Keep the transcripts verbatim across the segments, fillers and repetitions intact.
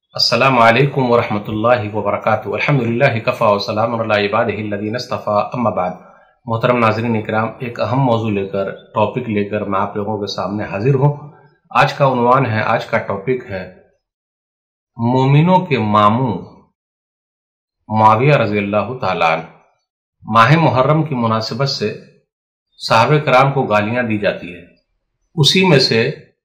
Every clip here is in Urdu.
السلام علیکم ورحمۃ اللہ وبرکاتہ۔ الحمدللہ کفا وسلام علی عبادہ الذین اصطفیٰ، اما بعد۔ محترم ناظرین اکرام، ایک اہم موضوع لے کر ٹاپک لے کر میں آپ لوگوں کے سامنے حاضر ہوں۔ آج کا عنوان ہے، آج کا ٹاپک ہے مومنوں کے ماموں معاویہ رضی اللہ تعالیٰ عنہ۔ ماہ محرم کی مناسبت سے صحابہ کرام کو گالیاں دی جاتی ہے، اسی میں سے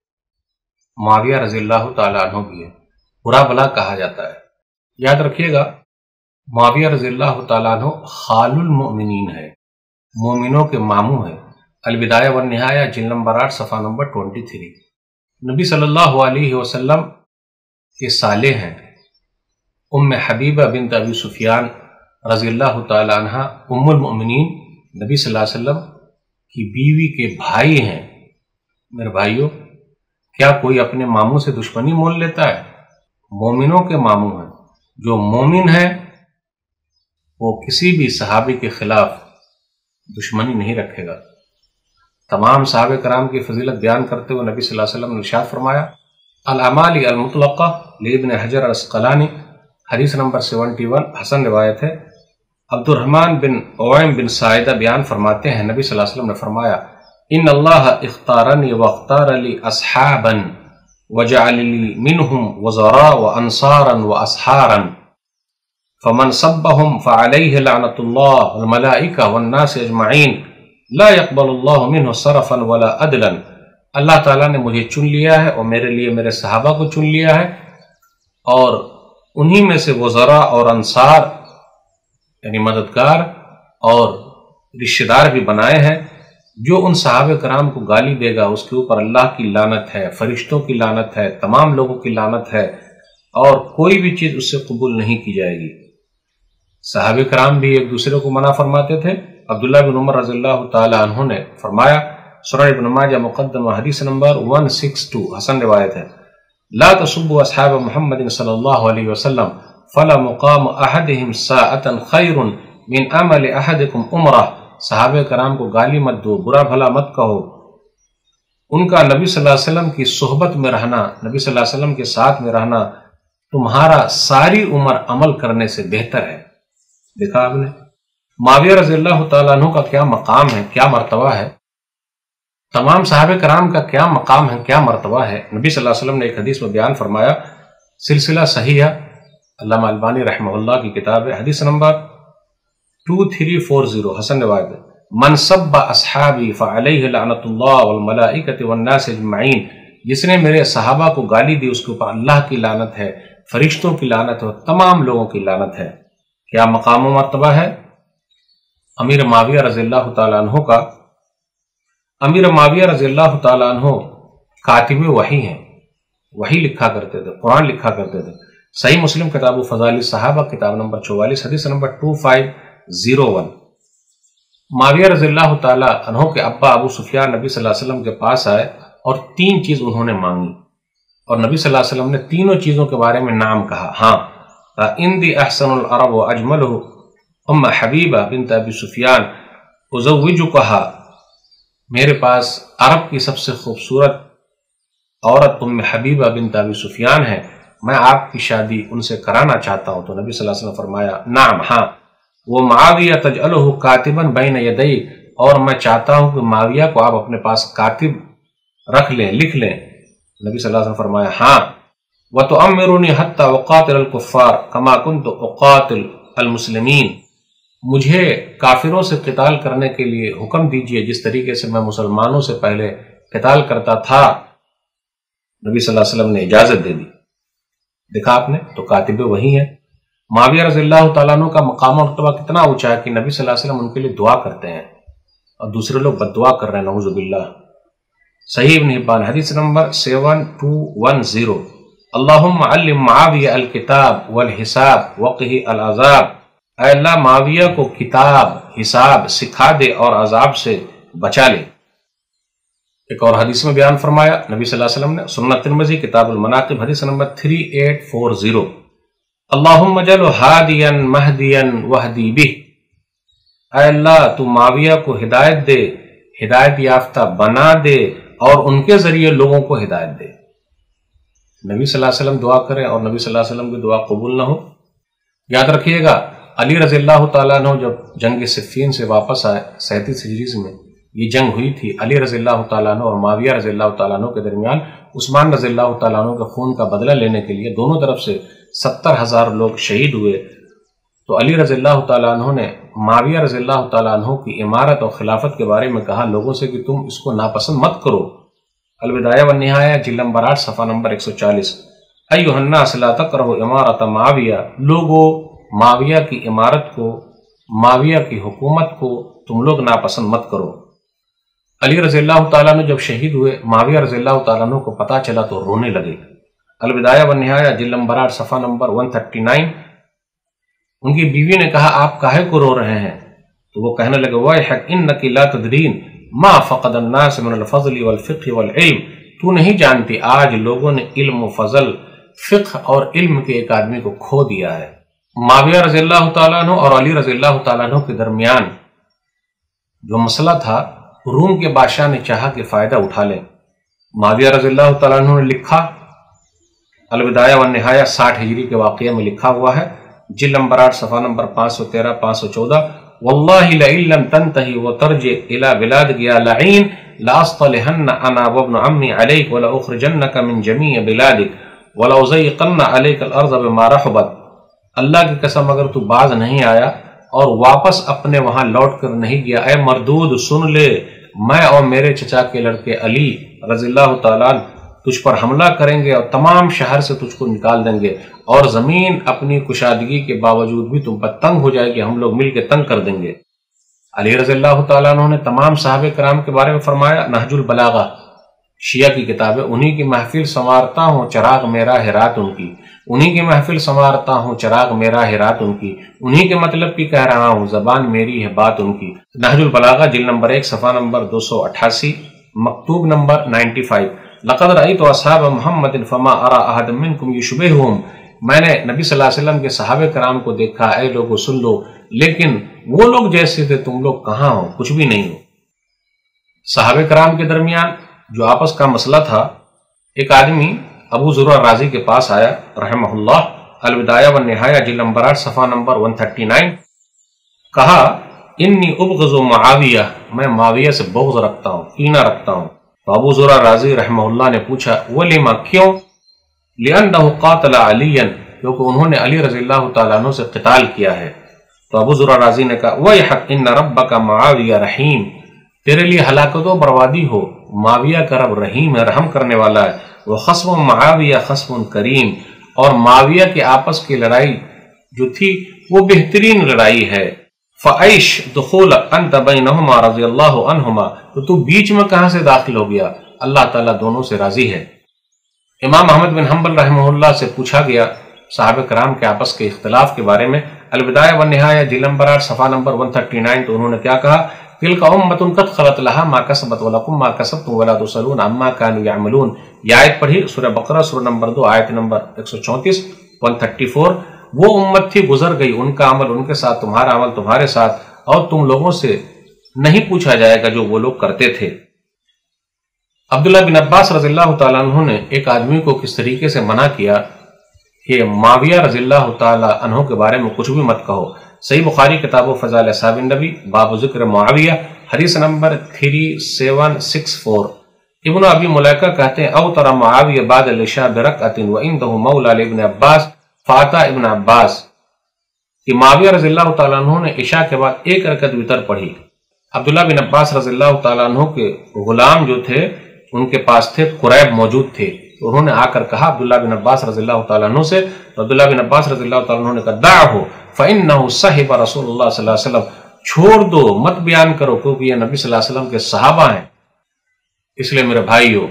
معاویہ رضی اللہ تعالیٰ عنہ بھی ہے، برا بلا کہا جاتا ہے۔ یاد رکھیے گا، معاویہ رضی اللہ تعالیٰ عنہ خال المؤمنین ہے، مومنوں کے ماموں ہے۔ البدایہ والنہایہ جلد نمبر آٹھ صفحہ نمبر تیئیس۔ نبی صلی اللہ علیہ وسلم کے سالے ہیں۔ ام حبیبہ بنت ابی سفیان رضی اللہ تعالیٰ عنہ ام المؤمنین نبی صلی اللہ علیہ وسلم کی بیوی کے بھائی ہیں۔ میرے بھائیوں، کیا کوئی اپنے ماموں سے دشمنی مول لیتا ہے؟ مومنوں کے ماموں ہیں۔ جو مومن ہے وہ کسی بھی صحابی کے خلاف دشمنی نہیں رکھے گا۔ تمام صحابہ کرام کی فضیلت بیان کرتے ہوئے نبی صلی اللہ علیہ وسلم نے ارشاد فرمایا، الاعمال المطلقہ لابن حجر العسقلانی، حدیث نمبر اکہتر، حسن روایت ہے۔ عبد الرحمن بن عویم بن سائدہ بیان فرماتے ہیں، نبی صلی اللہ علیہ وسلم نے فرمایا، ان اللہ اختارنی واختار لی اصحابا وجعل لی منہم وزراء وانصارا واسحارا فمن صبهم فعلیہ لعنت اللہ والملائکہ والناس اجمعین لا يقبل اللہ منہ صرفا ولا عدلا۔ اللہ تعالیٰ نے مجھے چن لیا ہے اور میرے لیے میرے صحابہ کو چن لیا ہے، اور انہی میں سے وزراء اور انصار یعنی مددگار اور رشتہ دار بھی بنائے ہیں۔ جو ان صحابہ کرام کو گالی دے گا اس کے اوپر اللہ کی لعنت ہے، فرشتوں کی لعنت ہے، تمام لوگوں کی لعنت ہے، اور کوئی بھی چیز اس سے قبول نہیں کی جائے گی۔ صحابہ کرام بھی ایک دوسرے کو منع فرماتے تھے۔ عبداللہ بن عمر رضی اللہ تعالی عنہ نے فرمایا، سنن ابن ماجہ مقدمہ حدیث نمبر ایک سو باسٹھ، حسن روایت ہے، لا تسبوا اصحاب محمد صلی اللہ علیہ وسلم فلا مقام احدهم ساعة خیر من عمل احدکم عمرہ۔ صحابہ کرام کو گالی مت دو، برا بھلا مت کہو، ان کا نبی صلی اللہ علیہ وسلم کی صحبت میں رہنا، نبی صلی اللہ علیہ وسلم کے ساتھ میں رہنا تمہارا ساری عمر عمل کرنے سے بہتر ہے۔ دیکھا آپ نے معاویہ رضی اللہ تعالیٰ عنہ کا کیا مقام ہے، کیا مرتبہ ہے، تمام صحابہ کرام کا کیا مقام ہے، کیا مرتبہ ہے۔ نبی صلی اللہ علیہ وسلم نے ایک حدیث میں بیان فرمایا، سلسلہ صحیحہ علامہ البانی رحمہ اللہ کی کتاب ہے، حدیث نمبر دو تین چار صفر، حسن روایت ہے، من سب اصحابی فعلیہ لعنت اللہ والملائکۃ والناس اجمعین۔ جس نے میرے صحابہ کو گالی دی اس کے اوپر اللہ کی لعنت ہے، فرشتوں کی لعنت ہے، اور تمام لوگوں کی لعنت ہے۔ کیا مقام و مرتبہ ہے امیر معاویہ رضی اللہ تعالیٰ عنہ کا۔ امیر معاویہ رضی اللہ تعالیٰ عنہ کاتب وحی ہیں، وحی لکھا کرتے تھے، قرآن لکھا کرتے تھے۔ صحیح مسلم کتاب و فضائل صحابہ کتاب نمبر چوالیس، حدیث نمبر دو پانچ صفر ایک۔ معاویہ رضی اللہ تعالیٰ عنہ کے ابا ابو سفیان نبی صلی اللہ علیہ وسلم کے پاس آئے اور تین چیز انہوں نے مانگی، اور نبی صلی اللہ علیہ وسلم نے تینوں چیزوں کے بارے میں نام کہا۔ ہاں، اندی احسن العرب و اجملہ ام حبیبہ بنت ابی سفیان ازوجکہا، میرے پاس عرب کی سب سے خوبصورت عورت ام حبیبہ بنت ابی سفیان ہے، میں آپ کی شادی ان سے کرانا چاہتا ہوں۔ تو نبی صلی اللہ علیہ وسلم نے فرمایا، نعم، ہاں، وہ معاویہ تجعلہ کاتبا بین یدی، اور میں چاہتا ہوں کہ معاویہ کو آپ اپنے پاس کاتب رکھ لیں، لکھ لیں۔ نبی صلی اللہ علیہ وسلم نے فرمایا، ہاں، وَتُعَمِّرُنِي حَتَّى أُقَاتِلَ الْكُفَّارَ كَمَا كُنْتُ أُقَاتِلُ الْمُسْلِمِينَ۔ مجھے کافروں سے قتال کرنے کے لیے حکم دیجئے جس طریقے سے میں مسلمانوں سے پہلے قتال کرتا تھا۔ نبی صلی اللہ علیہ وسلم نے اجازت دے دی۔ دیکھا آپ نے، تو کاتب وہی ہیں۔ معاویہ رضی اللہ تعالیٰ عنہ کا مقام و مرتبہ کتنا اونچا ہے کہ نبی صلی اللہ علیہ وسلم ان کے لیے دعا کرتے ہیں، اور دوسرے لوگ بد دعا کر رہے ہیں، نعوذ باللہ۔ صحیح ابن حبان حدیث number seven two one zero, اللہم علم معاویہ الکتاب والحساب وقہ العذاب۔ اے اللہ معاویہ کو کتاب، حساب سکھا دے اور عذاب سے بچا لے۔ ایک اور حدیث میں بیان فرمایا نبی صلی اللہ علیہ وسلم نے، سنن ترمذی کتاب المناقب حدیث نمبر تینتالیس سو چارج، اللہم اجعلہ ہادیا مہدیا وہدی بہ۔ اے اللہ تو معاویہ کو ہدایت دے، ہدایت یافتہ بنا دے، اور ان کے ذریعے لوگوں کو ہدایت دے۔ नबी सल्लल्लाहु अलैहि वसल्लम दुआ करें और नबी सल्लल्लाहु अलैहि वसल्लम की दुआ कबूल ना हो। याद रखिएगा, अली रज़ी अल्लाह तआला अन्हु जब जंग सिफ़ीन से वापस आए सैंतीस हिजरी में, ये जंग हुई थी अली रज़ी अल्लाह तआला अन्हु और मुआविया रज़ी अल्लाह तआला अन्हु के दरमियान। उस्मान रज़ी अल्लाह तआला अन्हु के खून का बदला लेने के लिए दोनों तरफ से सत्तर हजार लोग शहीद हुए। तो अली रज़ी अल्लाह तआला अन्हु ने मुआविया रज़ी अल्लाह तआला अन्हु की इमारत और खिलाफत के बारे में कहा लोगों से कि तुम इसको नापसंद मत करो। अल-बिदाया व निहाया जिल्द नंबर आठ सफ़ा नंबर एक सौ चालीस। अय्युहन्नास ला तकरहु इमारत मुआविया, लोगो मुआविया की इमारत को, मुआविया की हुकूमत को तुम लोग नापसंद मत करो। अली रज़ी अल्लाह तआला अन्हु जब शहीद हुए, मुआविया रज़ी अल्लाह तआला अन्हु को पता चला तो रोने लगे। अल-बिदाया व निहाया जिल्द नंबर आठ सफ़ा नंबर एक सौ उनतालीस। उनकी बीवी ने कहा आप काहे को रो रहे हैं? तो वो कहने लगे वैहक इन्नकी ला तदरीन मा फ़क़द अन्नास मिनल फ़ज़्ल वल फ़िक़्ह वल इल्म, तू नहीं जानती आज लोगों ने इल्म, फजल, फिक़्ह और इल्म के एक आदमी को खो दिया है। मुआविया रज़ी अल्लाह तआला अन्हु और अली रज़ी अल्लाह तआला अन्हु के दरमियान जो मसला था, रूम के बादशाह ने चाहा कि फायदा उठा लें। मुआविया रज़ी अल्लाह तआला अन्हु ने लिखा, अल-बिदाया व निहाया साठ हिजरी के वाक़ये में लिखा हुआ है, जिल्द नंबर आठ सफ़ा नंबर पाँच सौ तेरह पाँच सौ चौदह। वल्लाहि लइल्लम तंतही व तरजे इला बिलादिक या लईन लास्तलिहन्ना अना व इब्नु अम्मी अलैक व लउखरिजन्नका मिन जमीइ बिलादिक व लउज़य्यक़न्ना अलैकल अर्ज़ बिमा रहबत। अल्लाह की कसम अगर तू बाज नहीं आया और वापस अपने वहां लौट कर नहीं गया, ऐ मरदूद सुन ले, मैं और मेरे चचा के लड़के अली रज़ी अल्लाह तआला तुझ पर हमला करेंगे और तमाम शहर से तुझको निकाल देंगे और जमीन अपनी कुशादगी के बावजूद भी तुम पर तंग हो जाएगी, हम लोग मिलकर तंग कर देंगे। अली रज़ी अल्लाह तआला अन्हु ने तमाम सहाबे कराम के बारे में फरमाया, नहजुल बलागा शिया की किताब है, उन्हीं की महफिल संवारता हूँ चराग मेरा है रात उनकी, उन्हीं की महफिल संवारता हूँ चराग मेरा है रात उनकी, उन्हीं के मतलब की कह रहा हूँ जबान मेरी है बात उनकी। नहजुल बलागा जिल्द नंबर एक सफ़ा नंबर दो सौ अट्ठासी, मकतूब नंबर पचानवे। लक़द रअयतु अस्हाब मुहम्मदिन फमा अरा अहदम मिनकुम युशबिहुहुम, मैंने नबी सल्लल्लाहु अलैहि वसल्लम के सहाबे कराम को देखा, ऐ लोगों सुन लो, लेकिन वो लोग जैसे थे तुम लोग कहाँ हो, कुछ भी नहीं हो। सहाबे कराम के दरमियान जो आपस का मसला था, एक आदमी अबू ज़ुरअ राज़ी के पास आया रहमहुल्लाह, अल-बिदाया व निहाया जिल्द नंबर आठ सफ़ा नंबर एक सौ उनतालीस। कहा इन्नी उबग़ज़ु मुआविया, मैं मुआविया से बुग़्ज़ रखता हूँ, कीना रखता हूँ। तो अबू ज़ुरअ राज़ी रहमहुल्लाह ने पूछा वलिमा, क्यों? लिअन्नहु क़ातल अलियन, क्योंकि उन्होंने अली रज़ी अल्लाह तआला अन्हु से क़िताल किया है। तो अबू ज़ुरअ राज़ी ने कहा वैहक इन्न रब्बका मुआविया रहीम, तेरे लिए हलाकत व बर्बादी हो, मुआविया का रब रहीम है, रहम करने वाला है। वह खस्म मुआविया खस्म करीम, और मुआविया के आपस की लड़ाई जो थी वो बेहतरीन लड़ाई है। फ़अइश दुखूल अंत बैनहुमा रज़ियल्लाहु अन्हुमा, तो तू बीच में कहां से दाखिल हो गया, अल्लाह ताला दोनों से राजी है। इमाम अहमद बिन हम्बल रहमहुल्लाह से पूछा गया सहाबा कराम के आपस के इख्तिलाफ के बारे में, अल-बिदाया व निहाया जिल्द नंबर आठ सफ़ा नंबर एक सौ उनतालीस। तो उन्होंने क्या कहा, तिलका उम्मतुन क़द खलत लहा मा कसबत व लकुम मा कसबतुम वला तुसअलून अम्मा कानू यअमलून। यह आयत पढ़ी सूरह बकरा सूरह नंबर दो आयत नंबर एक सौ चौंतीस एक सौ चौंतीस। वो उम्मत थी गुजर गई, उनका अमल उनके साथ, तुम्हारा अमल तुम्हारे साथ, और तुम लोगों से नहीं पूछा जाएगा जो वो लोग करते थे। अब्दुल्ला बिन अब्बास रज़ियल्लाहु ताला अन्हु ने एक आदमी को किस तरीके से मना किया कि मुआविया रज़ियल्लाहु ताला अन्हु के बारे में कुछ भी मत कहो। सही बुखारी किताब फ़ज़ाइल असहाबिन नबी बाब ज़िक्र मुआविया हदीस नंबर तीन सात छह चार। इब्न अबी मुलैका कहते हैं औ तरा मुआविया बाद अल-इशा बिरकअतिन व इंदहु मौला इब्न अब्बास फाता इब्न अब्बास, कि मुआविया रज़ियल्लाहु ताला अन्हु ने इशा के बाद एक रकत वितर पढ़ी। अब्दुल्ला बिन अब्बास रज़ियल्लाहु ताला अन्हु के गुलाम जो थे उनके पास थे, कुरैब मौजूद थे। तो उन्होंने आकर कहा अब्दुल्ला बिन अब्बास रज़ियल्लाहु ताला अन्हु से, तो अब्दुल्ला बिन अब्बास रज़ियल्लाहु ताला अन्हु ने कहा दाअहु फ़इन्नहु सहिब रसूलुल्लाह सल्लल्लाहु अलैहि वसल्लम, छोड़ दो, मत बयान करो, क्योंकि ये नबी सल्लल्लाहु अलैहि वसल्लम के सहाबा हैं। इसलिए मेरे भाइयों,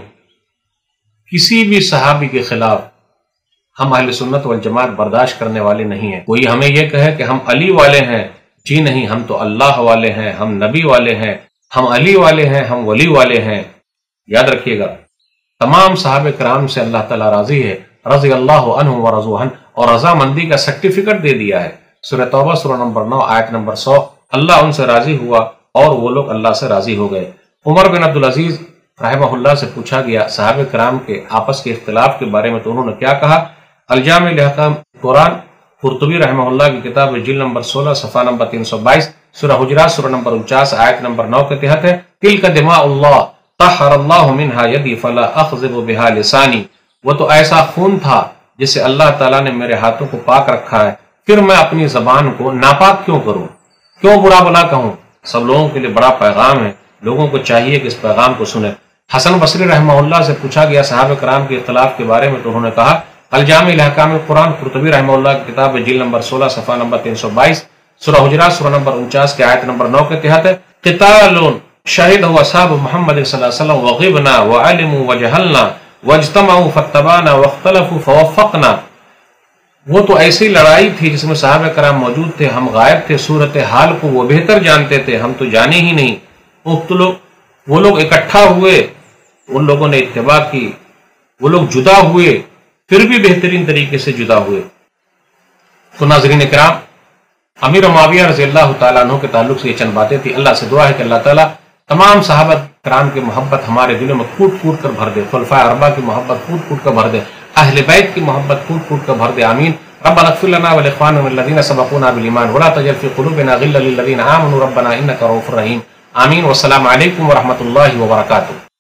किसी भी सहाबी के खिलाफ हम अहले सुन्नत वल जमात बर्दाश्त करने वाले नहीं हैं। कोई हमें यह कहे कि हम अली वाले हैं, जी नहीं, हम तो अल्लाह वाले हैं, हम नबी वाले हैं, हम अली वाले हैं, हम वली वाले हैं। याद रखिएगा, तमाम सहाबे कराम से अल्लाह ताला राजी है, रज़ी अल्लाह अन्हु व रज़ू अन्हु, और रजामंदी का सर्टिफिकेट दे दिया है। सूरह तौबा सूरह नंबर नौ आयत नंबर सौ, अल्लाह उनसे राजी हुआ और वो लोग अल्लाह से राजी हो गए। उमर बिन अब्दुल अजीज رحمہ اللہ سے پوچھا گیا صحابہ کرام کے آپس کے اختلاف کے بارے میں تو انہوں نے کیا کہا؟ الجامع لحکام قرآن، قرطبی رحمہ اللہ کی کتاب جلد نمبر سولہ صفحہ نمبر تین سو بائیس، سورہ حجرات سورہ نمبر انچاس آیت نمبر نو کے تحت ہے، تلک دماء اللہ طہر اللہ منہا یدی فلا اخذب بہا لسانی، وہ تو ایسا خون تھا جسے اللہ تعالیٰ نے میرے ہاتھوں کو پاک رکھا ہے، پھر میں اپنی زبان کو ناپاک کیوں کروں، کیوں برا بلا کہوں؟ سب لوگوں کے لیے بڑا پیغام ہے، لوگوں کو چاہیے کہ اس پیغام کو سنیں۔ حسن بصری رحمہ اللہ سے پوچھا گیا صحابہ کرام کے اختلاف کے بارے میں تو انہوں نے کہا الجامع لحکام القرآن، قرطبی رحمہ اللہ کی کتاب جلد نمبر سولہ صفحہ نمبر تین سو بائیس، سورہ حجرات سورہ نمبر انچاس کے آیت نمبر نو کے تحت ہے، قتال شہد اصحاب محمد صلی اللہ علیہ وسلم وغبنا وعلموا وجہلنا واجتمعوا فاتبعنا واختلفوا فوفقنا، وہ تو ایسی لڑائی تھی جس میں صحابہ کرام موجود تھے، ہم غائب تھے، صورتحال کو وہ بہتر جانتے تھے، ہم تو جانے ہی نہیں، وہ لوگ اکٹھا ہوئے، ان لوگوں نے اتباع کی، وہ لوگ جدا ہوئے، پھر بھی بہترین طریقے سے جدا ہوئے۔ تو ناظرین کرام، امیر معاویہ رضی اللہ تعالیٰ عنہ کے تعلق سے یہ چند باتیں تھی۔ اللہ سے دعا ہے کہ اللہ تعالیٰ تمام صحابہ کرام کی محبت ہمارے دلوں میں پھوٹ پھوٹ کر بھر دے، خلفائے اربعہ کی محبت پھوٹ پھوٹ کر بھر دے، اہل بیت کی محبت پھوٹ پھوٹ کر بھر دے، آمین۔ ربنا اغفر لنا ولاخواننا الذين سبقونا بالایمان ولا تجعل في قلوبنا غلا للذين آمنوا ربنا انك رؤوف رحيم، آمین۔ والسلام علیکم ورحمۃ اللہ وبرکاتہ۔